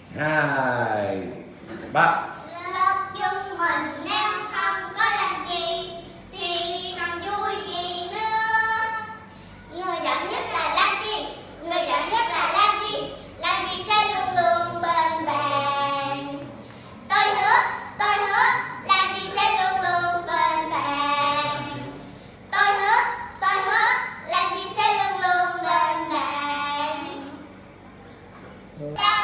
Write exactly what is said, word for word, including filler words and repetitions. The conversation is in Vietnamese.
hai ba. Lớp chúng mình nếu không có làm gì thì còn vui gì nữa. Người giỏi nhất là Lan Chi, người giỏi nhất là Lan Chi. Lan Chi sẽ luôn luôn bên bạn. Tôi hứa, tôi hứa, Lan Chi sẽ luôn luôn bên bạn. Tôi hứa, tôi hứa, Lan Chi sẽ luôn luôn bên bạn.